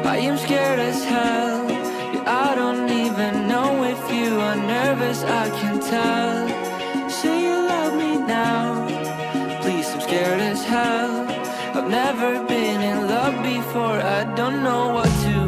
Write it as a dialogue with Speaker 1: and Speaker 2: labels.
Speaker 1: I am scared as hell. Yeah, I don't even know if you are nervous, I can tell. Say you love me now, please, I'm scared as hell. I've never been in love before, I don't know what to